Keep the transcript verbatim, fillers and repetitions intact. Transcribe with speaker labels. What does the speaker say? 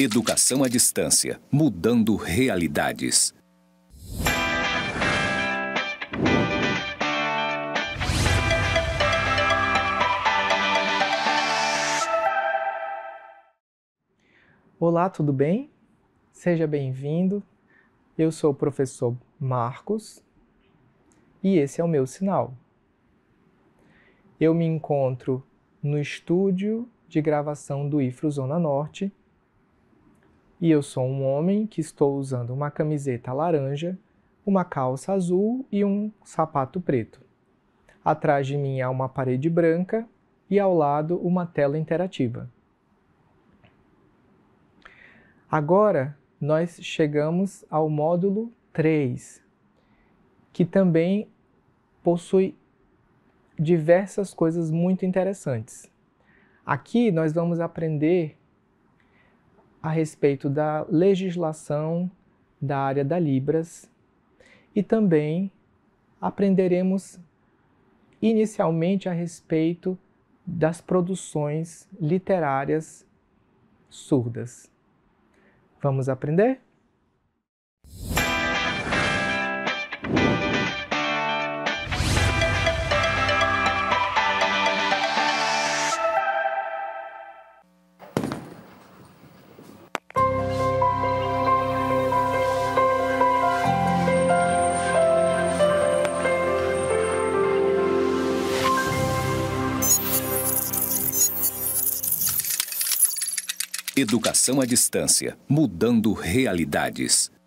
Speaker 1: Educação à distância, mudando realidades.
Speaker 2: Olá, tudo bem? Seja bem-vindo. Eu sou o professor Marcos e esse é o meu sinal. Eu me encontro no estúdio de gravação do I F R U Zona Norte e eu sou um homem que estou usando uma camiseta laranja, uma calça azul e um sapato preto. Atrás de mim há uma parede branca e ao lado uma tela interativa. Agora nós chegamos ao módulo três, que também possui diversas coisas muito interessantes. Aqui nós vamos aprender a respeito da legislação da área da Libras e também aprenderemos inicialmente a respeito das produções literárias surdas. Vamos aprender?
Speaker 1: Educação à distância, mudando realidades.